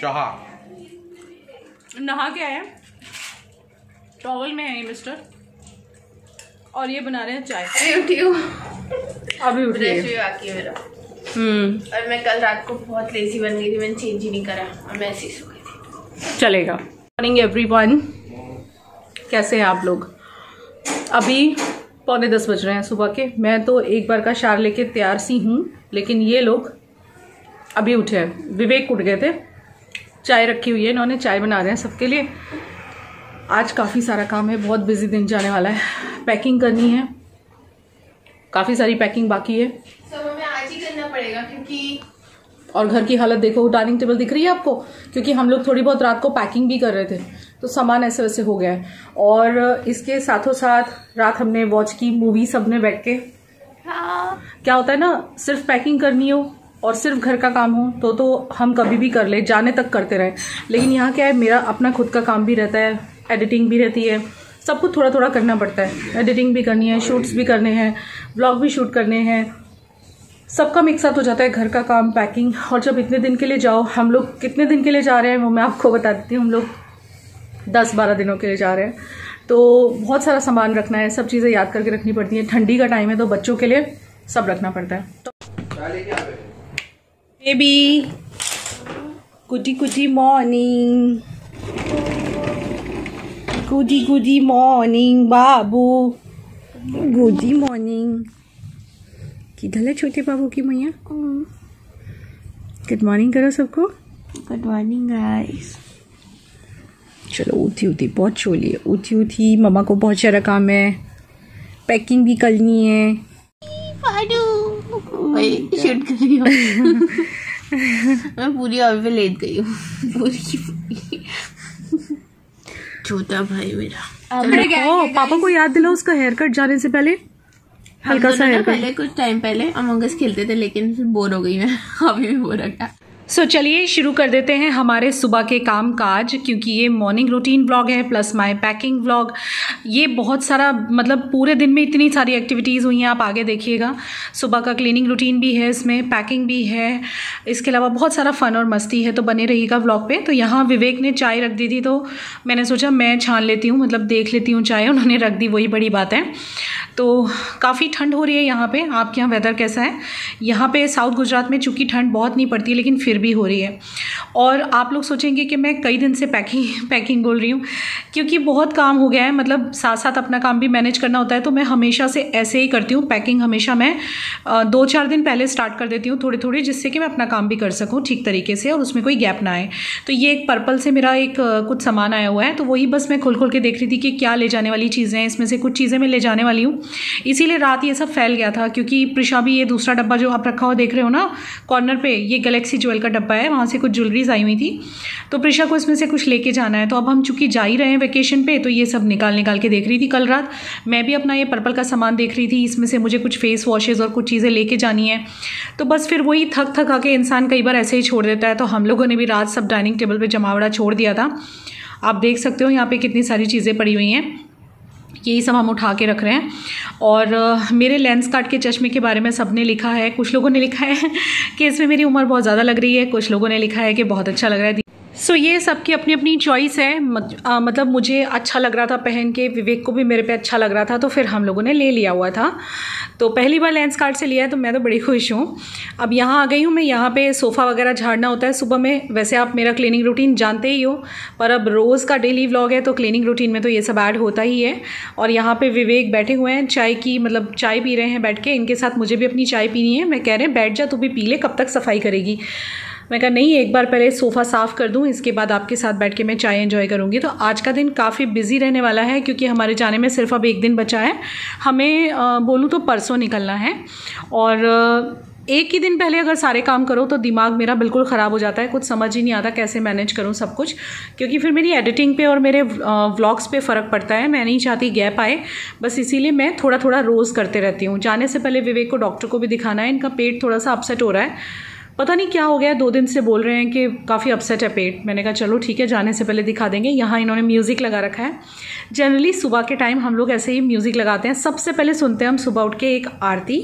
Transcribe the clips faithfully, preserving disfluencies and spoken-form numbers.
चाहा नहा के आए हैं, टॉवल में है ये मिस्टर, और ये बना रहे हैं चाय। अभी उठी हूँ, अभी उठी है बाकी है मेरा। हम्म और मैं कल रात को बहुत लेजी बन गई थी, मैंने चेंज ही नहीं करा और मैं ऐसे ही सो गई थी। चलेगा। मॉर्निंग एवरीवन, कैसे हैं आप लोग? अभी पौने दस बज रहे हैं सुबह के। मैं तो एक बार का शार लेके तैयार सी हूँ, लेकिन ये लोग अभी उठे हैं। विवेक उठ गए थे, चाय रखी हुई है, इन्होंने चाय बना रहे हैं सबके लिए। आज काफ़ी सारा काम है, बहुत बिजी दिन जाने वाला है। पैकिंग करनी है, काफ़ी सारी पैकिंग बाकी है। सब हमें आज ही करना पड़ेगा क्योंकि और घर की हालत देखो, डाइनिंग टेबल दिख रही है आपको, क्योंकि हम लोग थोड़ी बहुत रात को पैकिंग भी कर रहे थे तो सामान ऐसे वैसे हो गया है। और इसके साथों साथ रात हमने वॉच की मूवी सबने बैठ के। हाँ। क्या होता है ना, सिर्फ पैकिंग करनी हो और सिर्फ घर का काम हो तो तो हम कभी भी कर ले, जाने तक करते रहे। लेकिन यहाँ क्या है, मेरा अपना खुद का काम भी रहता है, एडिटिंग भी रहती है, सब कुछ थोड़ा थोड़ा करना पड़ता है। एडिटिंग भी करनी है, शूट्स भी करने हैं, व्लॉग भी शूट करने हैं, सबका मिक्स अप हो जाता है, घर का काम, पैकिंग। और जब इतने दिन के लिए जाओ, हम लोग कितने दिन के लिए जा रहे हैं वो मैं आपको बता देती हूँ। हम लोग दस बारह दिनों के लिए जा रहे हैं, तो बहुत सारा सामान रखना है, सब चीज़ें याद करके रखनी पड़ती हैं। ठंडी का टाइम है तो बच्चों के लिए सब रखना पड़ता है। तो baby goody goody morning, goody goody morning बाबू, गुडी मॉर्निंग। किधर है छोटे बाबू की मैया? गुड मॉर्निंग करो सबको। Good morning guys. चलो उठी उठी बहुत छोली है, उठी उठी मम्मा को बहुत सारा काम है, पैकिंग भी करनी है। शूट कर रही हूँ मैं पूरी और पे लेट गई हूँ पूरी की पूरी। छोटा भाई मेरा। ओ, पापा को याद दिलाओ उसका हेयर कट जाने से पहले, हल्का सा हेयर कट। पहले कुछ टाइम पहले अमंग अस खेलते थे, लेकिन फिर बोर हो गई मैं, अभी भी बोर हो। सो so, चलिए शुरू कर देते हैं हमारे सुबह के काम काज, क्योंकि ये मॉर्निंग रूटीन व्लॉग है प्लस माय पैकिंग व्लॉग। ये बहुत सारा, मतलब पूरे दिन में इतनी सारी एक्टिविटीज़ हुई हैं, आप आगे देखिएगा। सुबह का क्लीनिंग रूटीन भी है इसमें, पैकिंग भी है, इसके अलावा बहुत सारा फ़न और मस्ती है, तो बने रहिएगा व्लॉग पे। तो यहाँ विवेक ने चाय रख दी थी तो मैंने सोचा मैं छान लेती हूँ, मतलब देख लेती हूँ चाय, उन्होंने रख दी, वही बड़ी बात है। तो काफ़ी ठंड हो रही है यहाँ पे। आपके यहाँ वेदर कैसा है? यहाँ पे साउथ गुजरात में चूँकि ठंड बहुत नहीं पड़ती, लेकिन फिर भी हो रही है। और आप लोग सोचेंगे कि मैं कई दिन से पैकिंग पैकिंग बोल रही हूँ, क्योंकि बहुत काम हो गया है, मतलब साथ साथ अपना काम भी मैनेज करना होता है। तो मैं हमेशा से ऐसे ही करती हूँ, पैकिंग हमेशा मैं दो चार दिन पहले स्टार्ट कर देती हूँ थोड़ी थोड़ी, जिससे कि मैं अपना काम भी कर सकूँ ठीक तरीके से और उसमें कोई गैप ना आए। तो ये एक पर्पल से मेरा एक कुछ सामान आया हुआ है, तो वही बस मैं खोल खोल के देख रही थी कि क्या ले जाने वाली चीज़ें हैं। इसमें से कुछ चीज़ें मैं ले जाने वाली हूँ, इसीलिए रात ये सब फैल गया था। क्योंकि प्रिशा भी, ये दूसरा डब्बा जो आप रखा हुआ देख रहे हो ना कॉर्नर पे, ये गैलेक्सी ज्वेल का डब्बा है, वहाँ से कुछ ज्वेलरीज आई हुई थी, तो प्रिशा को इसमें से कुछ लेके जाना है। तो अब हम चूँकि जा ही रहे हैं वेकेशन पे, तो ये सब निकाल निकाल के देख रही थी कल रात। मैं भी अपना ये पर्पल का सामान देख रही थी, इसमें से मुझे कुछ फेस वॉशेज़ और कुछ चीज़ें लेके जानी है। तो बस फिर वही थक थक आके इंसान कई बार ऐसे ही छोड़ देता है। तो हम लोगों ने भी रात सब डाइनिंग टेबल पर जमावड़ा छोड़ दिया था। आप देख सकते हो यहाँ पर कितनी सारी चीज़ें पड़ी हुई हैं, यही सब हम उठा के रख रहे हैं। और uh, मेरे लेंस कार्ट के चश्मे के बारे में सबने लिखा है। कुछ लोगों ने लिखा है कि इसमें मेरी उम्र बहुत ज़्यादा लग रही है, कुछ लोगों ने लिखा है कि बहुत अच्छा लग रहा है। सो so, ये सबकी अपनी अपनी चॉइस है। मत, आ, मतलब मुझे अच्छा लग रहा था पहन के, विवेक को भी मेरे पे अच्छा लग रहा था, तो फिर हम लोगों ने ले लिया हुआ था। तो पहली बार लेंस कार्ट से लिया है, तो मैं तो बड़ी खुश हूँ। अब यहाँ आ गई हूँ मैं, यहाँ पे सोफ़ा वगैरह झाड़ना होता है सुबह में। वैसे आप मेरा क्लीनिंग रूटीन जानते ही हो, पर अब रोज़ का डेली व्लॉग है तो क्लीनिंग रूटीन में तो ये सब ऐड होता ही है। और यहाँ पे विवेक बैठे हुए हैं, चाय की मतलब चाय पी रहे हैं बैठ के। इनके साथ मुझे भी अपनी चाय पीनी है। मैं कह रहे हैं बैठ जा, तू भी पी ले, कब तक सफाई करेगी। मैं कहा नहीं, एक बार पहले सोफ़ा साफ़ कर दूं, इसके बाद आपके साथ बैठ के मैं चाय एंजॉय करूंगी। तो आज का दिन काफ़ी बिजी रहने वाला है, क्योंकि हमारे जाने में सिर्फ अब एक दिन बचा है। हमें बोलूँ तो परसों निकलना है, और एक ही दिन पहले अगर सारे काम करो तो दिमाग मेरा बिल्कुल ख़राब हो जाता है, कुछ समझ ही नहीं आता कैसे मैनेज करूँ सब कुछ, क्योंकि फिर मेरी एडिटिंग पे और मेरे व्लॉग्स पे फ़र्क पड़ता है। मैं नहीं चाहती गैप आए, बस इसीलिए मैं थोड़ा थोड़ा रोज़ करते रहती हूँ। जाने से पहले विवेक को डॉक्टर को भी दिखाना है, इनका पेट थोड़ा सा अपसेट हो रहा है, पता नहीं क्या हो गया है, दो दिन से बोल रहे हैं कि काफ़ी अपसेट है पेट। मैंने कहा चलो ठीक है, जाने से पहले दिखा देंगे। यहाँ इन्होंने म्यूज़िक लगा रखा है। जनरली सुबह के टाइम हम लोग ऐसे ही म्यूज़िक लगाते हैं। सबसे पहले सुनते हैं हम सुबह उठ के एक आरती,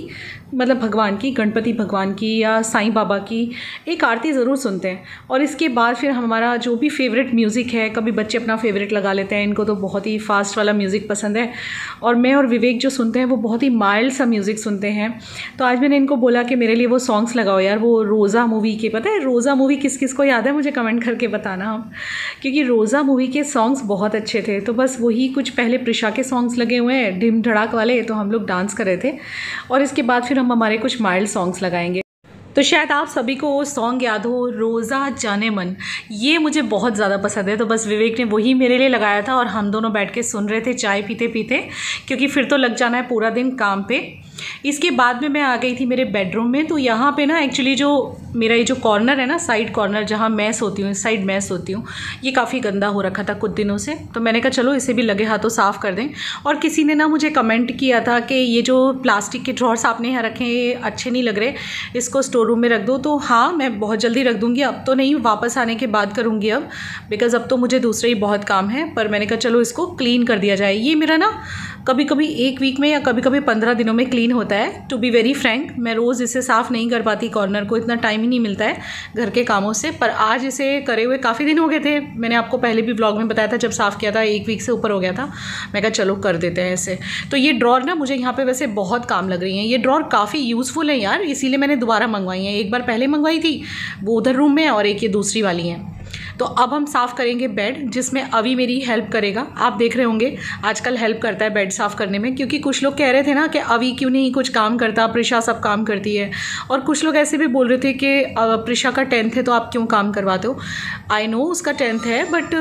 मतलब भगवान की, गणपति भगवान की या साईं बाबा की एक आरती ज़रूर सुनते हैं। और इसके बाद फिर हमारा जो भी फेवरेट म्यूज़िक है, कभी बच्चे अपना फेवरेट लगा लेते हैं, इनको तो बहुत ही फास्ट वाला म्यूज़िक पसंद है, और मैं और विवेक जो सुनते हैं वो बहुत ही माइल्ड सा म्यूज़िक सुनते हैं। तो आज मैंने इनको बोला कि मेरे लिए वो सॉन्ग्स लगाओ यार, वो रोज़ा मूवी के, पता है रोज़ा मूवी किस किस को याद है मुझे कमेंट करके बताना आप, क्योंकि रोज़ा मूवी के सॉन्ग्स बहुत अच्छे थे। तो बस वही कुछ पहले प्रिशा के सॉन्ग्स लगे हुए हैं ढिम धड़ाक वाले, तो हम लोग डांस कर रहे थे, और इसके बाद फिर हम हमारे कुछ माइल्ड सॉन्ग्स लगाएंगे। तो शायद आप सभी को वो सॉन्ग याद हो, रोज़ा जाने मन, ये मुझे बहुत ज़्यादा पसंद है। तो बस विवेक ने वही मेरे लिए लगाया था और हम दोनों बैठ के सुन रहे थे चाय पीते पीते, क्योंकि फिर तो लग जाना है पूरा दिन काम पे। इसके बाद में मैं आ गई थी मेरे बेडरूम में। तो यहाँ पे ना एक्चुअली जो मेरा ये जो कॉर्नर है ना, साइड कॉर्नर जहाँ मैं सोती हूँ, इस साइड मैं सोती हूँ, ये काफ़ी गंदा हो रखा था कुछ दिनों से। तो मैंने कहा चलो इसे भी लगे हाथों साफ़ कर दें। और किसी ने ना मुझे कमेंट किया था कि ये जो प्लास्टिक के ड्रॉर्स आपने यहाँ रखे हैं ये अच्छे नहीं लग रहे, इसको स्टोर रूम में रख दो। तो हाँ, मैं बहुत जल्दी रख दूँगी, अब तो नहीं, वापस आने के बाद करूँगी अब, बिकॉज़ अब तो मुझे दूसरे ही बहुत काम है। पर मैंने कहा चलो इसको क्लीन कर दिया जाए। ये मेरा ना कभी कभी एक वीक में या कभी कभी पंद्रह दिनों में क्लीन होता है। टू बी वेरी फ्रैंक, मैं रोज़ इसे साफ़ नहीं कर पाती, कॉर्नर को इतना टाइम ही नहीं मिलता है घर के कामों से। पर आज इसे करे हुए काफ़ी दिन हो गए थे, मैंने आपको पहले भी ब्लॉग में बताया था, जब साफ़ किया था एक वीक से ऊपर हो गया था। मैं कहा चलो कर देते हैं ऐसे। तो ये ड्रॉर ना मुझे यहाँ पे वैसे बहुत काम लग रही हैं, ये ड्रॉर काफ़ी यूज़फुल है यार, इसीलिए मैंने दोबारा मंगवाई हैं। एक बार पहले मंगवाई थी वो उधर रूम में, और एक ये दूसरी वाली हैं। तो अब हम साफ़ करेंगे बेड, जिसमें अभी मेरी हेल्प करेगा। आप देख रहे होंगे आजकल हेल्प करता है बेड साफ़ करने में, क्योंकि कुछ लोग कह रहे थे ना कि अभी क्यों नहीं कुछ काम करता, प्रिशा सब काम करती है। और कुछ लोग ऐसे भी बोल रहे थे कि प्रिशा का टेंथ है तो आप क्यों काम करवाते हो। आई नो उसका टेंथ है, बट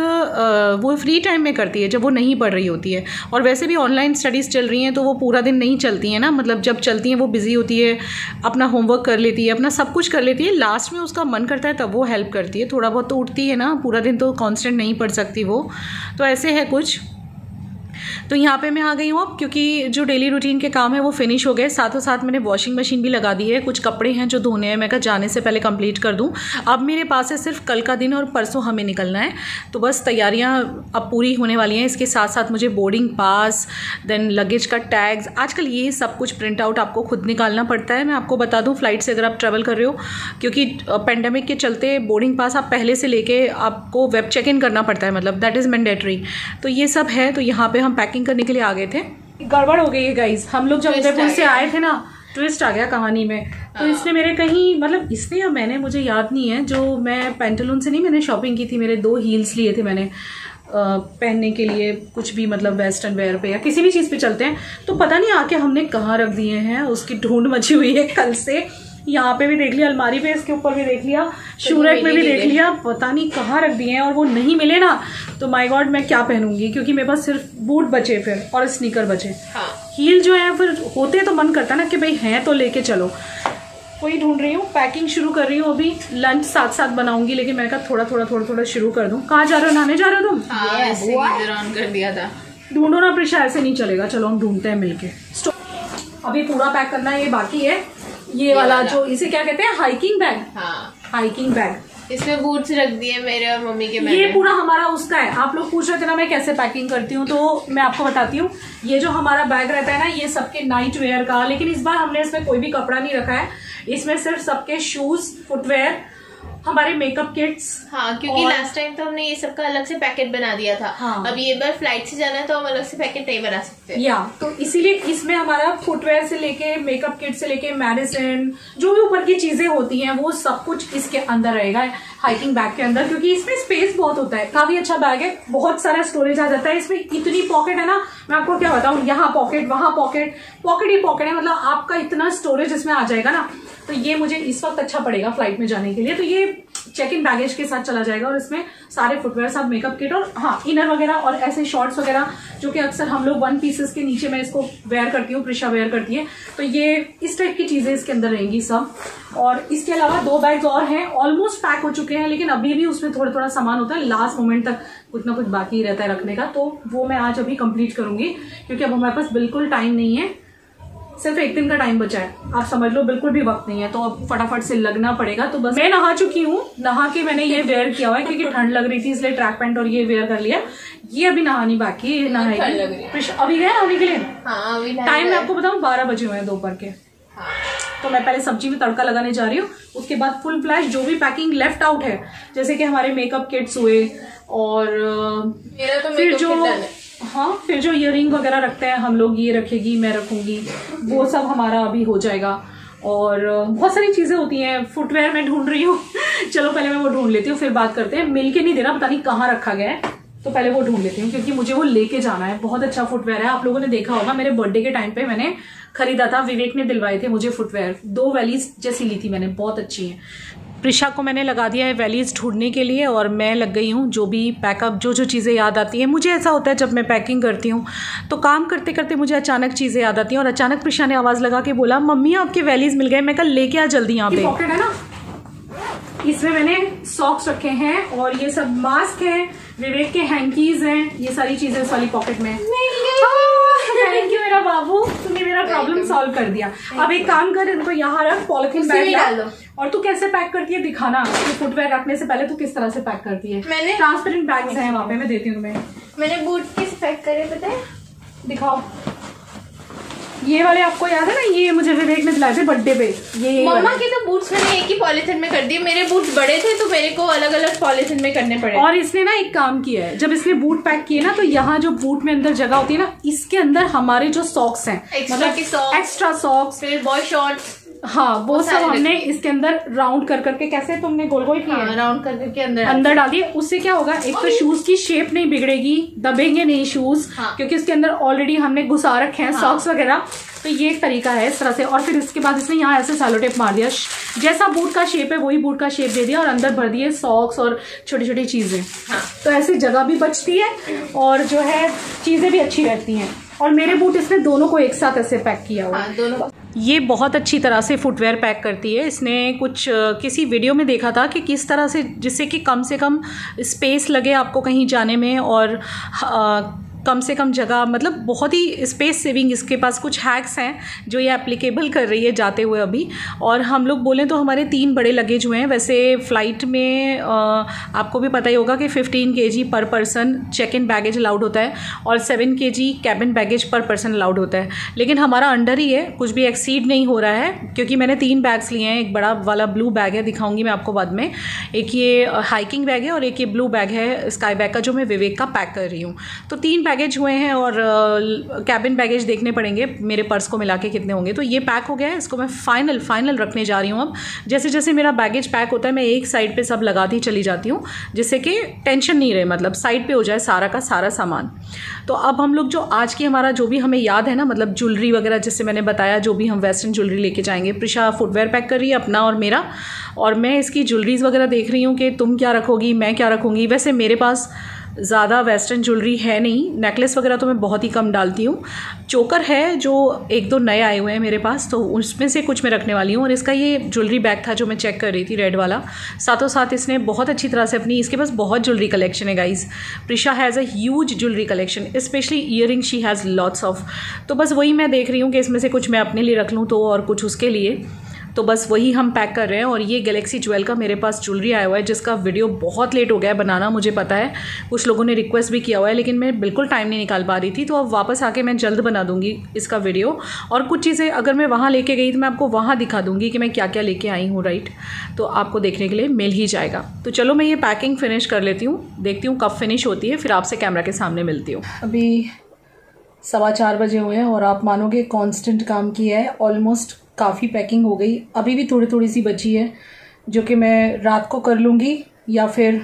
वो फ्री टाइम में करती है जब वो नहीं पढ़ रही होती है। और वैसे भी ऑनलाइन स्टडीज़ चल रही हैं तो वो पूरा दिन नहीं चलती हैं ना, मतलब जब चलती हैं वो बिज़ी होती है, अपना होमवर्क कर लेती है, अपना सब कुछ कर लेती है, लास्ट में उसका मन करता है तब वो हेल्प करती है। थोड़ा बहुत तो उठती है ना, पूरा दिन तो कांस्टेंट नहीं पढ़ सकती वो, तो ऐसे है कुछ। तो यहाँ पे मैं आ गई हूँ अब, क्योंकि जो डेली रूटीन के काम है वो फिनिश हो गए। साथों साथ मैंने वॉशिंग मशीन भी लगा दी है, कुछ कपड़े हैं जो धोने हैं, मैं कहा जाने से पहले कंप्लीट कर दूँ। अब मेरे पास है सिर्फ कल का दिन और परसों हमें निकलना है, तो बस तैयारियाँ अब पूरी होने वाली हैं। इसके साथ साथ मुझे बोर्डिंग पास, देन लगेज का टैग्स, आजकल ये सब कुछ प्रिंट आउट आपको खुद निकालना पड़ता है। मैं आपको बता दूँ फ्लाइट से अगर आप ट्रैवल कर रहे हो, क्योंकि पेंडेमिक के चलते बोर्डिंग पास आप पहले से लेके आपको वेब चेक इन करना पड़ता है, मतलब दैट इज़ मैंडेटरी। तो ये सब है। तो यहाँ पर हम पैकिंग करने के लिए आ गए थे। गड़बड़ हो गई है गाइस, हम लोग जब उदयपुर से आए थे ना, ट्विस्ट आ गया कहानी में। तो इसने मेरे कहीं, मतलब इसने या मैंने, मुझे याद नहीं है, जो मैं पेंटालून से नहीं मैंने शॉपिंग की थी, मेरे दो हील्स लिए थे मैंने पहनने के लिए, कुछ भी मतलब वेस्टर्न वेयर पे या किसी भी चीज़ पे चलते हैं, तो पता नहीं आके हमने कहाँ रख दिए हैं। उसकी ढूंढ मची हुई है कल से, यहाँ पे भी देख लिया, अलमारी पे, इसके ऊपर भी देख लिया, शूरक में भी देख लिया, पता नहीं कहाँ रख दिए हैं। और वो नहीं मिले ना तो माय गॉड मैं क्या पहनूंगी, क्योंकि मेरे पास सिर्फ बूट बचे फिर और स्नीकर बचे। हाँ। हील जो है फिर होते तो मन करता ना कि भाई हैं तो लेके चलो। वही ढूंढ रही हूँ, पैकिंग शुरू कर रही हूँ। अभी लंच साथ साथ बनाऊंगी, लेकिन मैंने कहा थोड़ा थोड़ा थोड़ा थोड़ा शुरू कर दूँ। कहाँ जा रहे हो, नहाने जा रहे हो तुम? हाँ, ऐसे ऑन कर दिया था। ढूंढो ना प्रिशा, ऐसे नहीं चलेगा। चलो हम ढूंढते हैं मिलके। अभी पूरा पैक करना है, ये बाकी है। ये, ये वाला जो इसे क्या कहते हैं, हाइकिंग बैग। हाँ, हाइकिंग बैग। इसमें बूट्स रख दिए मेरे और मम्मी के। ये पूरा हमारा उसका है। आप लोग पूछ रहे थे ना मैं कैसे पैकिंग करती हूँ, तो मैं आपको बताती हूँ। ये जो हमारा बैग रहता है ना, ये सबके नाइट वेयर का, लेकिन इस बार हमने इसमें कोई भी कपड़ा नहीं रखा है। इसमें सिर्फ सबके शूज, फुटवेयर, हमारे मेकअप किट्स। हाँ, क्योंकि लास्ट टाइम तो हमने ये सबका अलग से पैकेट बना दिया था। हाँ। अब ये बार फ्लाइट से जाना है तो हम अलग से पैकेट नहीं बना सकते। या तो इसीलिए इसमें हमारा फुटवेयर से लेके मेकअप किट से लेके मेडिसिन, जो भी ऊपर की चीजें होती हैं, वो सब कुछ इसके अंदर रहेगा, हाइकिंग बैग के अंदर, क्योंकि इसमें स्पेस बहुत होता है। काफी अच्छा बैग है, बहुत सारा स्टोरेज आ जाता है इसमें। इतनी पॉकेट है ना, मैं आपको क्या बताऊं, यहाँ पॉकेट, वहां पॉकेट, पॉकेट ही पॉकेट है, मतलब आपका इतना स्टोरेज इसमें आ जाएगा ना। तो ये मुझे इस वक्त अच्छा पड़ेगा फ्लाइट में जाने के लिए। तो ये चेक इन बैगेज के साथ चला जाएगा, और इसमें सारे फुटवेयर, सब मेकअप किट, और हाँ इनर वगैरह और ऐसे शॉर्ट्स वगैरह, जो कि अक्सर हम लोग वन पीसेस के नीचे मैं इसको वेयर करती हूँ, प्रिशा वेयर करती है। तो ये इस टाइप की चीजें इसके अंदर रहेंगी सब। और इसके अलावा दो बैग्स और हैं, ऑलमोस्ट पैक हो चुके हैं, लेकिन अभी भी उसमें थोड़ा थोड़ा सामान होता है, लास्ट मोमेंट तक कुछ ना कुछ बाकी रहता है रखने का। तो वो मैं आज अभी कंप्लीट करूंगी, क्योंकि अब हमारे पास बिल्कुल टाइम नहीं है, सिर्फ एक दिन का टाइम बचा है, आप समझ लो, बिल्कुल भी वक्त नहीं है। तो अब फटाफट से लगना पड़ेगा। तो बस मैं नहा चुकी हूँ, नहा के मैंने ये वेयर किया हुआ है, क्योंकि ठंड लग रही थी इसलिए ट्रैक पैंट और ये वेयर कर लिया। ये अभी नहानी बाकी है, नहाएगी। अभी गए नहाने के लिए? हाँ, टाइम मैं आपको बताऊँ बारह बजे हुए हैं दोपहर के। हाँ। तो मैं पहले सब्जी में तड़का लगाने जा रही हूँ, उसके बाद फुल फ्लैश जो भी पैकिंग लेफ्ट आउट है, जैसे कि हमारे मेकअप किट्स हुए और मेरा तो फिर जो हाँ फिर जो इयररिंग वगैरह रखते हैं हम लोग, ये रखेगी, मैं रखूंगी, वो सब हमारा अभी हो जाएगा। और बहुत सारी चीजें होती हैं। फुटवेयर मैं ढूंढ रही हूँ चलो पहले मैं वो ढूंढ लेती हूँ, फिर बात करते हैं। मिल के नहीं देना, पता नहीं कहाँ रखा गया है, तो पहले वो ढूंढ लेती हूँ क्योंकि मुझे वो लेके जाना है। बहुत अच्छा फुटवेयर है, आप लोगों ने देखा होगा मेरे बर्थडे के टाइम पे मैंने खरीदा था, विवेक ने दिलवाए थे मुझे फुटवेयर। दो वैलीज जैसी ली थी मैंने, बहुत अच्छी है। प्रिशा को मैंने लगा दिया है वैलीज ढूंढने के लिए और मैं लग गई हूँ जो भी पैकअप, जो जो चीज़ें याद आती हैं। मुझे ऐसा होता है जब मैं पैकिंग करती हूँ तो काम करते करते मुझे अचानक चीज़ें याद आती हैं, और अचानक प्रिशा ने आवाज़ लगा के बोला, मम्मी आपके वैलीज मिल गए। मैं कल लेके आ जल्दी यहाँ पे। पॉकेट है ना, इसमें मैंने सॉक्स रखे हैं और ये सब मास्क है, विवेक के हैंकीज हैं, ये सारी चीजें इस वाली पॉकेट में। थैंक यू मेरा बाबू, तुमने मेरा प्रॉब्लम सॉल्व कर दिया। अब एक काम कर, इनको यहाँ रख, पॉलिथीन बैग डाल। और तू कैसे पैक करती है दिखाना, तो फुटवेयर रखने से पहले तू किस तरह से पैक करती है। मैंने ट्रांसपेरेंट बैग्स हैं वहाँ पे, मैं देती हूँ तुम्हें। मैंने बूट कैसे पैक करे पता है, दिखाओ। ये वाले आपको याद है ना, ये मुझे विवेक ने दिलाए थे बर्थडे पे। ये मम्मा के तो बूट्स मैंने एक ही पॉलिथीन में कर दिए, मेरे बूट्स बड़े थे तो मेरे को अलग अलग पॉलिथीन में करने पड़े। और इसने ना एक काम किया है, जब इसने बूट पैक किए ना, तो यहाँ जो बूट में अंदर जगह होती है ना, इसके अंदर हमारे जो सॉक्स हैं, एक्स्ट्रा की सॉक्स, एक्स्ट्रा सॉक्स, फिर बॉय शॉर्ट्स, हाँ वो सब हमने इसके अंदर राउंड कर करके, कैसे तुमने गोल गोल किया, हाँ, राउंड कर करके अंदर अंदर डाल दिए। उससे क्या होगा, एक तो शूज की शेप नहीं बिगड़ेगी, दबेंगे नहीं शूज, हाँ। क्योंकि इसके अंदर ऑलरेडी हमने घुसा रखे हैं सॉक्स हाँ। वगैरह। तो ये एक तरीका है इस तरह से। और फिर इसके बाद इसने यहाँ ऐसे सैलो टेप मार दिया, जैसा बूट का शेप है वही बूट का शेप दे दिया, और अंदर भर दिए सॉक्स और छोटी छोटी चीजें। हाँ। तो ऐसे जगह भी बचती है और जो है चीजें भी अच्छी रहती हैं। और मेरे बूट इसने दोनों को एक साथ ऐसे पैक किया हुआ। हाँ, दोनों। ये बहुत अच्छी तरह से फुटवेयर पैक करती है। इसने कुछ किसी वीडियो में देखा था कि किस तरह से, जिससे कि कम से कम स्पेस लगे आपको कहीं जाने में, और आ, कम से कम जगह, मतलब बहुत ही स्पेस सेविंग। इसके पास कुछ हैक्स हैं जो ये एप्लीकेबल कर रही है जाते हुए अभी। और हम लोग बोलें तो हमारे तीन बड़े लगेज हुए हैं। वैसे फ़्लाइट में आ, आपको भी पता ही होगा कि fifteen KG per person check in baggage allowed होता है और seven KG cabin baggage per person allowed होता है, लेकिन हमारा अंडर ही है, कुछ भी एक्सीड नहीं हो रहा है। क्योंकि मैंने तीन बैग्स लिए हैं, एक बड़ा वाला ब्लू बैग है, दिखाऊंगी मैं आपको बाद में, एक ये हाइकिंग बैग है और एक ये ब्लू बैग है स्काई बैग का, जो मैं विवेक का पैक कर रही हूँ। तो तीन बैगेज हुए हैं और कैबिन बैगेज देखने पड़ेंगे मेरे पर्स को मिला के कितने होंगे। तो ये पैक हो गया है, इसको मैं फाइनल फाइनल रखने जा रही हूँ। अब जैसे जैसे मेरा बैगेज पैक होता है मैं एक साइड पे सब लगाती चली जाती हूँ, जिससे कि टेंशन नहीं रहे, मतलब साइड पे हो जाए सारा का सारा सामान। तो अब हम लोग जो आज की हमारा जो भी हमें याद है ना, मतलब ज्वेलरी वगैरह, जैसे मैंने बताया जो भी हम वेस्टर्न ज्वेलरी लेके जाएंगे। प्रिशा फुटवेयर पैक कर रही है अपना और मेरा, और मैं इसकी ज्वेलरीज वगैरह देख रही हूँ कि तुम क्या रखोगी, मैं क्या रखूँगी। वैसे मेरे पास ज़्यादा वेस्टर्न ज्वेलरी है नहीं, नेकलेस वगैरह तो मैं बहुत ही कम डालती हूँ। चोकर है जो एक दो नए आए हुए हैं मेरे पास, तो उसमें से कुछ मैं रखने वाली हूँ। और इसका ये ज्वेलरी बैग था जो मैं चेक कर रही थी, रेड वाला। साथों साथ इसने बहुत अच्छी तरह से अपनी, इसके पास बहुत ज्वेलरी कलेक्शन है guys. Prisha has a huge jewellery collection, specially earring she has lots of. तो बस वही मैं देख रही हूँ कि इसमें से कुछ मैं अपने लिए रख लूँ तो, और कुछ उसके लिए। तो बस वही हम पैक कर रहे हैं। और ये गैलेक्सी ज्वेल का मेरे पास ज्वेलरी आया हुआ है, जिसका वीडियो बहुत लेट हो गया है बनाना, मुझे पता है। कुछ लोगों ने रिक्वेस्ट भी किया हुआ है, लेकिन मैं बिल्कुल टाइम नहीं निकाल पा रही थी। तो अब वापस आके मैं जल्द बना दूंगी इसका वीडियो। और कुछ चीज़ें अगर मैं वहाँ लेके गई तो मैं आपको वहाँ दिखा दूँगी कि मैं क्या क्या लेके आई हूँ, राइट। तो आपको देखने के लिए मिल ही जाएगा। तो चलो मैं ये पैकिंग फिनिश कर लेती हूँ, देखती हूँ कब फिनिश होती है, फिर आपसे कैमरा के सामने मिलती हूँ। अभी सवा चार बजे हुए हैं और आप मानोगे कॉन्स्टेंट काम किया है। ऑलमोस्ट काफ़ी पैकिंग हो गई, अभी भी थोड़ी थोड़ी सी बची है जो कि मैं रात को कर लूँगी या फिर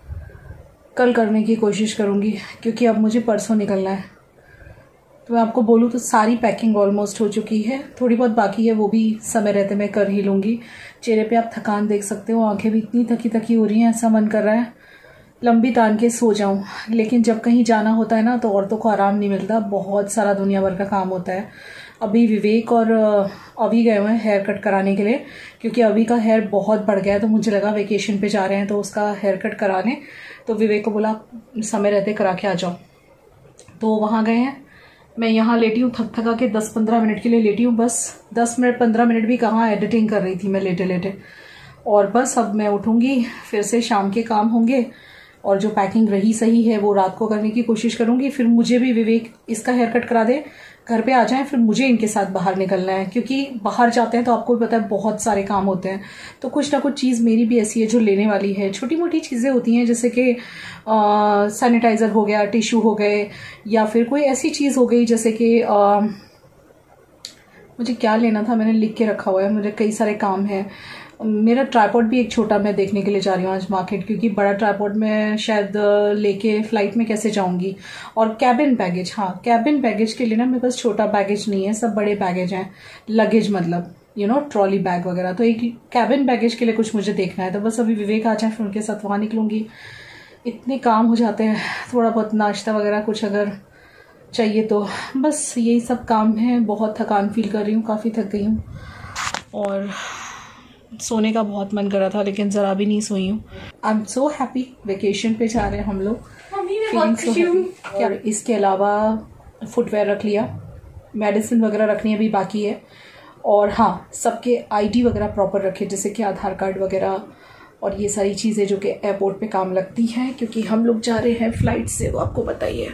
कल करने की कोशिश करूँगी, क्योंकि अब मुझे परसों निकलना है। तो मैं आपको बोलूँ तो सारी पैकिंग ऑलमोस्ट हो चुकी है, थोड़ी बहुत बाकी है, वो भी समय रहते मैं कर ही लूँगी। चेहरे पे आप थकान देख सकते हो, आंखें भी इतनी थकी थकी हो रही हैं, ऐसा मन कर रहा है लंबी तान के सो जाऊं। लेकिन जब कहीं जाना होता है ना तो औरतों को आराम नहीं मिलता, बहुत सारा दुनिया भर का काम होता है। अभी विवेक और अभी गए हुए हैं हेयर कट कराने के लिए, क्योंकि अभी का हेयर बहुत बढ़ गया है। तो मुझे लगा वेकेशन पे जा रहे हैं तो उसका हेयर कट कराने, तो विवेक को बोला समय रहते करा के आ जाओ। तो वहाँ गए हैं, मैं यहाँ लेटी हूँ थक थका के, दस पंद्रह मिनट के लिए लेटी हूँ बस। दस मिनट पंद्रह मिनट भी कहाँ, एडिटिंग कर रही थी मैं लेटे लेटे। और बस अब मैं उठूँगी, फिर से शाम के काम होंगे और जो पैकिंग रही सही है वो रात को करने की कोशिश करूंगी। फिर मुझे भी विवेक इसका हेयर कट करा दे, घर पे आ जाए, फिर मुझे इनके साथ बाहर निकलना है, क्योंकि बाहर जाते हैं तो आपको भी पता है बहुत सारे काम होते हैं। तो कुछ ना कुछ चीज़ मेरी भी ऐसी है जो लेने वाली है। छोटी मोटी चीज़ें होती हैं जैसे कि सैनिटाइज़र हो गया, टिश्यू हो गए, या फिर कोई ऐसी चीज़ हो गई जैसे कि आ, मुझे क्या लेना था मैंने लिख के रखा हुआ है, मुझे कई सारे काम हैं। मेरा ट्राइपॉड भी एक छोटा मैं देखने के लिए जा रही हूँ आज मार्केट, क्योंकि बड़ा ट्राइपॉड मैं शायद लेके फ्लाइट में कैसे जाऊंगी। और कैबिन बैगेज, हाँ कैबिन बैगेज के लिए ना मेरे पास छोटा बैगेज नहीं है, सब बड़े बैगेज हैं, लगेज मतलब यू नो ट्रॉली बैग वगैरह। तो एक कैबिन बैगेज के लिए कुछ मुझे देखना है। तो बस अभी विवेक आ जाए फिर उनके साथ वहाँ निकलूंगी। इतने काम हो जाते हैं, थोड़ा बहुत नाश्ता वगैरह कुछ अगर चाहिए तो बस यही सब काम है। बहुत थकान फील कर रही हूँ, काफ़ी थक गई हूँ और सोने का बहुत मन कर रहा था लेकिन ज़रा भी नहीं सोई हूँ। I am so happy, vacation पे जा रहे हैं हम लोग। क्या इसके अलावा फुटवेयर रख लिया, मेडिसिन वगैरह रखनी अभी बाकी है। और हाँ, सबके आईडी वगैरह प्रॉपर रखे, जैसे कि आधार कार्ड वगैरह और ये सारी चीज़ें जो कि एयरपोर्ट पे काम लगती हैं, क्योंकि हम लोग जा रहे हैं फ्लाइट से, वो आपको बताइए।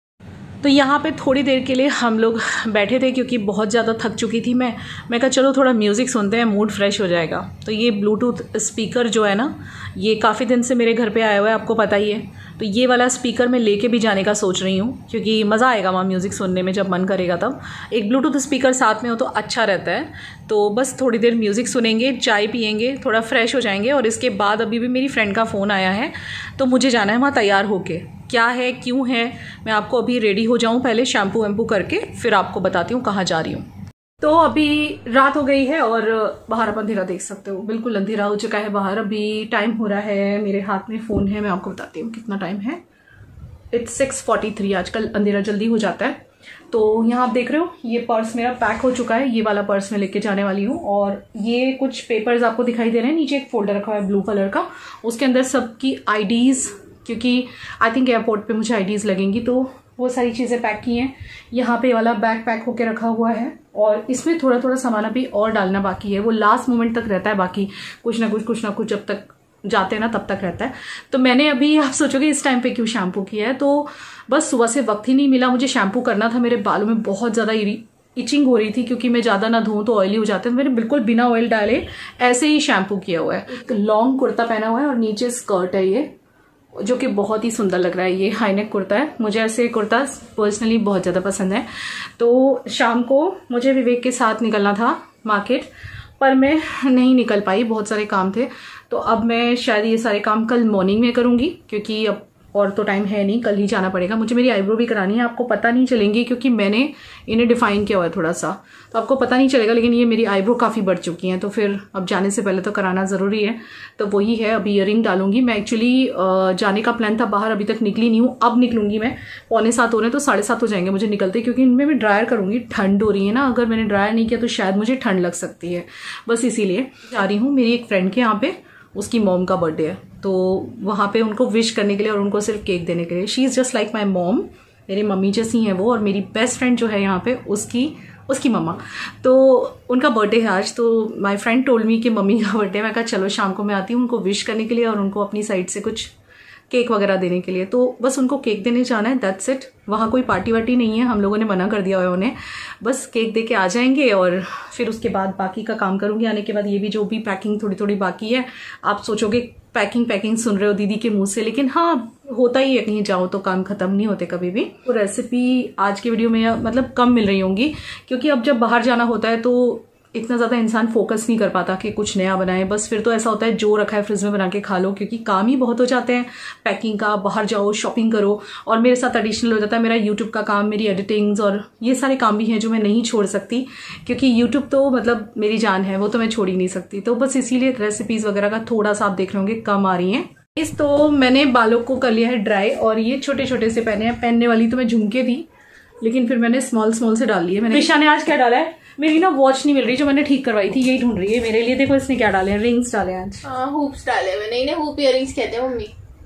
तो यहाँ पे थोड़ी देर के लिए हम लोग बैठे थे क्योंकि बहुत ज़्यादा थक चुकी थी मैं मैं कहा चलो थोड़ा म्यूज़िक सुनते हैं, मूड फ्रेश हो जाएगा। तो ये ब्लूटूथ स्पीकर जो है ना, ये काफ़ी दिन से मेरे घर पे आया हुआ है, आपको पता ही है। तो ये वाला स्पीकर मैं लेके भी जाने का सोच रही हूँ, क्योंकि मज़ा आएगा वहाँ म्यूज़िक सुनने में, जब मन करेगा तब। एक ब्लूटूथ स्पीकर साथ में हो तो अच्छा रहता है। तो बस थोड़ी देर म्यूज़िक सुनेंगे, चाय पियेंगे, थोड़ा फ्रेश हो जाएंगे। और इसके बाद अभी भी मेरी फ्रेंड का फ़ोन आया है, तो मुझे जाना है वहाँ तैयार होके। क्या है क्यों है, मैं आपको अभी रेडी हो जाऊँ पहले शैम्पू वैम्पू करके, फिर आपको बताती हूँ कहाँ जा रही हूँ। तो अभी रात हो गई है और बाहर आप अंधेरा देख सकते हो, बिल्कुल अंधेरा हो चुका है बाहर। अभी टाइम हो रहा है, मेरे हाथ में फ़ोन है, मैं आपको बताती हूँ कितना टाइम है। It's six forty three. आजकल अंधेरा जल्दी हो जाता है। तो यहाँ आप देख रहे हो ये पर्स मेरा पैक हो चुका है, ये वाला पर्स मैं लेके जाने वाली हूँ। और ये कुछ पेपर्स आपको दिखाई दे रहे हैं, नीचे एक फोल्डर रखा हुआ है ब्लू कलर का, उसके अंदर सबकी आईडीज़, क्योंकि आई थिंक एयरपोर्ट पे मुझे आईडीज़ लगेंगी, तो वो सारी चीज़ें पैक की हैं। यहाँ पे वाला बैग पैक होके रखा हुआ है और इसमें थोड़ा थोड़ा सामान अभी और डालना बाकी है, वो लास्ट मोमेंट तक रहता है, बाकी कुछ ना कुछ कुछ ना कुछ जब तक जाते हैं ना तब तक रहता है। तो मैंने अभी, आप सोचोगे इस टाइम पे क्यों शैम्पू किया है, तो बस सुबह से वक्त ही नहीं मिला मुझे शैम्पू करना था। मेरे बालों में बहुत ज़्यादा इचिंग हो रही थी, क्योंकि मैं ज़्यादा ना धोऊं तो ऑयली हो जाते हैं। मैंने बिल्कुल बिना ऑयल डाले ऐसे ही शैम्पू किया हुआ है। एक लॉन्ग कुर्ता पहना हुआ है और नीचे स्कर्ट है ये, जो कि बहुत ही सुंदर लग रहा है। ये हाईनेक कुर्ता है, मुझे ऐसे कुर्ता पर्सनली बहुत ज़्यादा पसंद है। तो शाम को मुझे विवेक के साथ निकलना था मार्केट, पर मैं नहीं निकल पाई, बहुत सारे काम थे। तो अब मैं शायद ये सारे काम कल मॉर्निंग में करूँगी, क्योंकि अब और तो टाइम है नहीं, कल ही जाना पड़ेगा। मुझे मेरी आईब्रो भी करानी है, आपको पता नहीं चलेंगी क्योंकि मैंने इन्हें डिफाइन किया हुआ है थोड़ा सा, तो आपको पता नहीं चलेगा। लेकिन ये मेरी आईब्रो काफ़ी बढ़ चुकी हैं, तो फिर अब जाने से पहले तो कराना ज़रूरी है। तो वही है, अभी ईयरिंग डालूंगी मैं। एक्चुअली जाने का प्लान था बाहर, अभी तक निकली नहीं हूँ, अब निकलूंगी मैं। पौने सात हो रहे हैं तो साढ़े सात हो जाएंगे मुझे निकलते, क्योंकि इनमें मैं ड्रायर करूँगी। ठंड हो रही है ना, अगर मैंने ड्रायर नहीं किया तो शायद मुझे ठंड लग सकती है, बस इसीलिए जा रही हूँ। मेरी एक फ्रेंड के यहाँ पे उसकी मॉम का बर्थडे है, तो वहाँ पे उनको विश करने के लिए और उनको सिर्फ केक देने के लिए। She is just like my mom, मेरी मम्मी जैसी हैं वो। और मेरी बेस्ट फ्रेंड जो है यहाँ पे, उसकी उसकी मम्मा, तो उनका बर्थडे है आज। तो माय फ्रेंड टोल्ड मी कि मम्मी का बर्थडे, मैं कहा चलो शाम को मैं आती हूँ उनको विश करने के लिए और उनको अपनी साइड से कुछ केक वगैरह देने के लिए। तो बस उनको केक देने जाना है, दैट्स इट। वहाँ कोई पार्टी वार्टी नहीं है, हम लोगों ने मना कर दिया है उन्हें। बस केक दे के आ जाएंगे और फिर उसके बाद बाकी का काम करूँगी। आने के बाद ये भी जो भी पैकिंग थोड़ी थोड़ी बाकी है, आप सोचोगे पैकिंग पैकिंग सुन रहे हो दीदी के मुंह से, लेकिन हाँ होता ही है, कहीं जाओ तो काम खत्म नहीं होते कभी भी। तो रेसिपी आज की वीडियो में मतलब कम मिल रही होंगी, क्योंकि अब जब बाहर जाना होता है तो इतना ज़्यादा इंसान फोकस नहीं कर पाता कि कुछ नया बनाए। बस फिर तो ऐसा होता है जो रखा है फ्रिज में बना के खा लो, क्योंकि काम ही बहुत हो जाते हैं पैकिंग का, बाहर जाओ शॉपिंग करो। और मेरे साथ एडिशनल हो जाता है मेरा यूट्यूब का काम, मेरी एडिटिंग्स और ये सारे काम भी हैं जो मैं नहीं छोड़ सकती, क्योंकि यूट्यूब तो मतलब मेरी जान है, वो तो मैं छोड़ ही नहीं सकती। तो बस इसीलिए रेसिपीज़ वगैरह का थोड़ा सा आप देख रहे होंगे कम आ रही हैं। इस तो मैंने बालों को कर लिया है ड्राई, और ये छोटे छोटे से पहने हैं। पहनने वाली तो मैं झुमके थी, लेकिन फिर मैंने स्मॉल स्मॉल से डाल लिए। मैंने प्रिशा ने आज क्या डाला है, मेरी ना वॉच नहीं मिल रही जो मैंने ठीक करवाई थी, यही ढूंढ रही है मेरे लिए। देखो इसने क्या डाले हैं, रिंग्स डाले हैं आज। हाँ हुप्स डाले हैं, नहीं नहीं हुप इयररिंग्स कहते हैं मम्मी।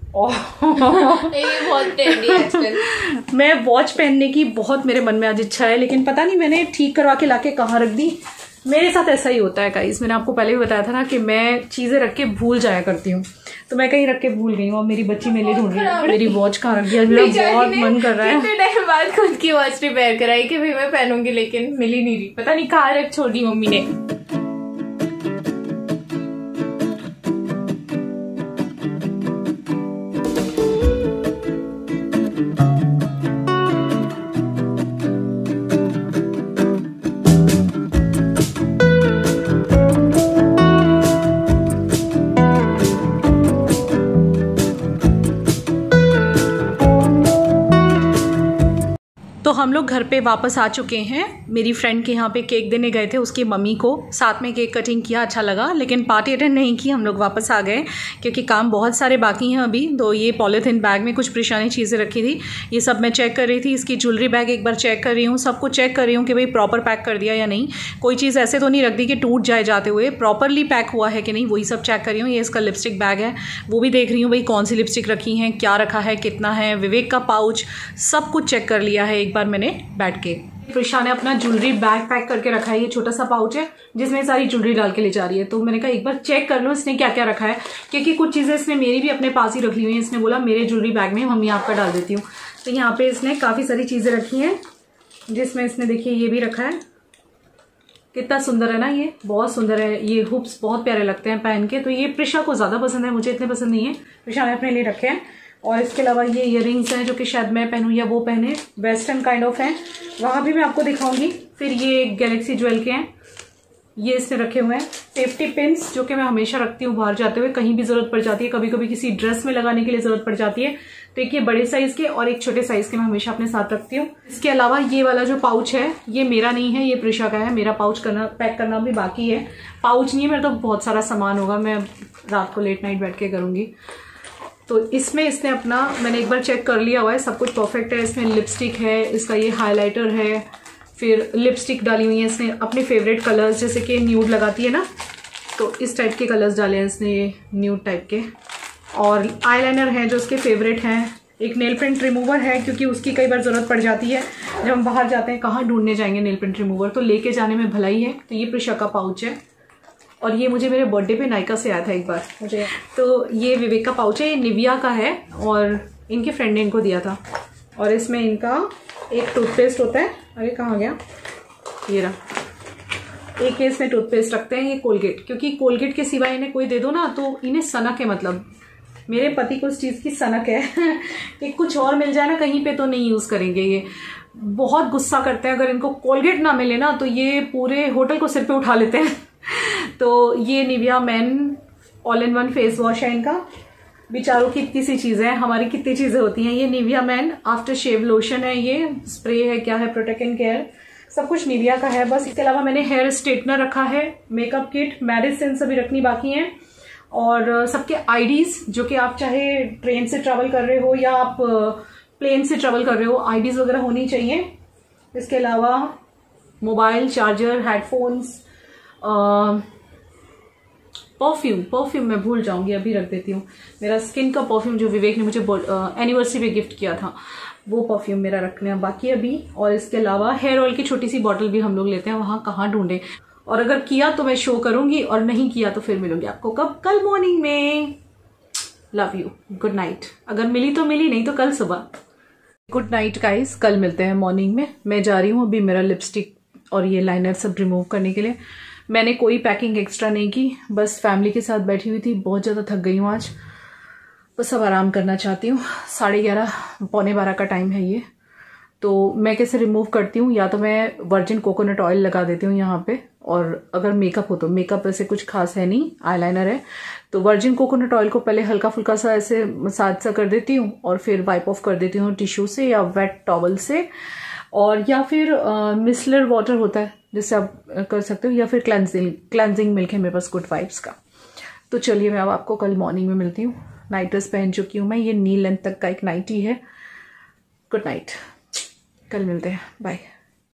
ये बहुत ट्रेंडी है आजकल। मैं वॉच पहनने की बहुत मेरे मन में आज इच्छा है, लेकिन पता नहीं मैंने ठीक करवा के लाके कहाँ रख दी। मेरे साथ ऐसा ही होता है गाइस, मैंने आपको पहले भी बताया था ना कि मैं चीजें रख के भूल जाया करती हूँ। तो मैं कहीं रख के भूल गई हूँ। अब मेरी बच्ची मेरे लिए ढूंढ रही है मेरी वॉच कहाँ रख दिया। मेरा बहुत मन कर रहा है। कितने टाइम बाद खुद की वॉच रिपेयर कराई कि भाई मैं पहनूंगी, लेकिन मिल ही नहीं रही, पता नहीं कहाँ रख छोड़ी मम्मी ने। तो हम लोग घर पे वापस आ चुके हैं। मेरी फ्रेंड के यहाँ पे केक देने गए थे, उसकी मम्मी को, साथ में केक कटिंग किया, अच्छा लगा, लेकिन पार्टी अटेंड नहीं की। हम लोग वापस आ गए क्योंकि काम बहुत सारे बाकी हैं अभी। तो ये पॉलीथीन बैग में कुछ परेशानी चीज़ें रखी थी, ये सब मैं चेक कर रही थी। इसकी ज्वेलरी बैग एक बार चेक कर रही हूँ, सब कुछ चेक कर रही हूँ कि भाई प्रॉपर पैक कर दिया या नहीं, कोई चीज़ ऐसे तो नहीं रख दी कि टूट जाए जाते हुए, प्रॉपरली पैक हुआ है कि नहीं, वही सब चेक कर रही हूँ। ये इसका लिपस्टिक बैग है, वो भी देख रही हूँ भाई कौन सी लिपस्टिक रखी हैं, क्या रखा है, कितना है। विवेक का पाउच, सब कुछ चेक कर लिया है एक बार मैंने बैठ के। प्रिशा ने अपना ज्वेलरी बैग पैक करके रखा है, ये छोटा सा पाउच है जिसमें सारी ज्वेलरी डाल के ले जा रही है। तो मैंने कहा एक बार चेक कर लो इसने क्या क्या रखा है, क्योंकि कुछ चीज़ें इसने मेरी भी अपने पास ही रख ली हुई हैं। इसने बोला मेरे ज्वेलरी बैग में मम्मी आपका डाल देती हूँ। तो यहाँ पे इसने काफ़ी सारी चीज़ें रखी हैं, जिसमें इसने देखिए ये भी रखा है, कितना सुंदर है ना, ये बहुत सुंदर है। ये हुप्स बहुत प्यारे लगते हैं पहन के, तो ये प्रिशा को ज़्यादा पसंद है, मुझे इतने पसंद नहीं है, प्रिशा ने अपने लिए रखे हैं। और इसके अलावा ये इयररिंग्स हैं जो कि शायद मैं पहनूं या वो पहने, वेस्टर्न काइंड ऑफ हैं, वहाँ भी मैं आपको दिखाऊंगी। फिर ये गैलेक्सी ज्वेल के हैं, ये इसने रखे हुए हैं। सेफ्टी पिन्स जो कि मैं हमेशा रखती हूँ बाहर जाते हुए, कहीं भी जरूरत पड़ जाती है, कभी कभी किसी ड्रेस में लगाने के लिए जरूरत पड़ जाती है। तो एक ये बड़े साइज के और एक छोटे साइज के मैं हमेशा अपने साथ रखती हूँ। इसके अलावा ये वाला जो पाउच है ये मेरा नहीं है, ये प्रिशा का है। मेरा पाउच करना पैक करना भी बाकी है। पाउच नहीं है मेरा, तो बहुत सारा सामान होगा, मैं रात को लेट नाइट बैठ के करूँगी। तो इसमें इसने अपना, मैंने एक बार चेक कर लिया हुआ है, सब कुछ परफेक्ट है। इसमें लिपस्टिक है, इसका ये हाइलाइटर है, फिर लिपस्टिक डाली हुई है इसने अपने फेवरेट कलर्स, जैसे कि न्यूड लगाती है ना, तो इस टाइप के कलर्स डाले हैं इसने, ये न्यूड टाइप के। और आईलाइनर है जो उसके फेवरेट हैं। एक नेल पेंट रिमूवर है, क्योंकि उसकी कई बार ज़रूरत पड़ जाती है जब हम बाहर जाते हैं, कहाँ ढूंढने जाएंगे नेल पेंट रिमूवर, तो लेके जाने में भलाई है। तो ये प्रिशा का पाउच है, और ये मुझे मेरे बर्थडे पे नायका से आया था एक बार मुझे। तो ये विवेक का पाउच है, ये निविया का है और इनके फ्रेंड ने इनको दिया था। और इसमें इनका एक टूथपेस्ट होता है, अरे कहाँ गया, ये रहा। एक केस में टूथपेस्ट रखते हैं, ये कोलगेट, क्योंकि कोलगेट के सिवाय इन्हें कोई दे दो ना तो इन्हें सनक है, मतलब मेरे पति को इस चीज़ की सनक है कि कुछ और मिल जाए ना कहीं पे तो नहीं यूज़ करेंगे। ये बहुत गुस्सा करते हैं, अगर इनको कोलगेट ना मिले ना तो ये पूरे होटल को सिर पे उठा लेते हैं। तो ये Nivea men all in one face wash है इनका। बेचारों की कितनी सी चीज़ें हैं, हमारी कितनी चीज़ें होती हैं। ये Nivea men after shave lotion है, ये स्प्रे है, क्या है, प्रोटेक्ट एंड केयर, सब कुछ निविया का है बस। इसके अलावा मैंने हेयर स्ट्रेटनर रखा है, मेकअप किट, मेडिसिन सभी रखनी बाकी हैं, और सबके आईडीज, जो कि आप चाहे ट्रेन से ट्रैवल कर रहे हो या आप प्लेन से ट्रैवल कर रहे हो, आईडीज वगैरह होनी चाहिए। इसके अलावा mobile charger, headphones, perfume perfume मैं भूल जाऊंगी, अभी रख देती हूँ। मेरा स्किन का परफ्यूम जो विवेक ने मुझे एनिवर्सरी पे गिफ्ट किया था, वो परफ्यूम मेरा रखने बाकी अभी। और इसके अलावा हेयर ऑयल की छोटी सी बॉटल भी हम लोग लेते हैं, वहाँ कहाँ ढूंढे, और अगर किया तो मैं शो करूंगी, और नहीं किया तो फिर मिलूंगी आपको कब, कल मॉर्निंग में। Love you, good night. अगर मिली तो मिली, नहीं तो कल सुबह। गुड नाइट गाइस, कल मिलते हैं मॉर्निंग में। मैं जा रही हूँ अभी मेरा लिपस्टिक और ये लाइनर सब रिमूव करने के लिए। मैंने कोई पैकिंग एक्स्ट्रा नहीं की, बस फैमिली के साथ बैठी हुई थी, बहुत ज़्यादा थक गई हूँ आज, बस अब आराम करना चाहती हूँ। साढ़े ग्यारह पौने बारह का टाइम है ये। तो मैं कैसे रिमूव करती हूँ, या तो मैं वर्जिन कोकोनट ऑयल लगा देती हूँ यहाँ पे, और अगर मेकअप हो तो, मेकअप ऐसे कुछ खास है नहीं, आईलाइनर है, तो वर्जिन कोकोनट ऑयल को पहले हल्का फुल्का सा ऐसे मसाज सा कर देती हूँ, और फिर वाइप ऑफ कर देती हूँ टिश्यू से या वेट टॉवल से, और या फिर मिसलर वाटर होता है जिससे आप कर सकते हो, या फिर क्लेंजिंग क्लेंजिंग मिल्क है मेरे पास गुड वाइब्स का। तो चलिए मैं अब आपको कल मॉर्निंग में मिलती हूँ। नाइट ड्रेस पहन चुकी हूँ मैं, ये नी लेंथ तक का एक नाइटी है। गुड नाइट, कल मिलते हैं, बाय।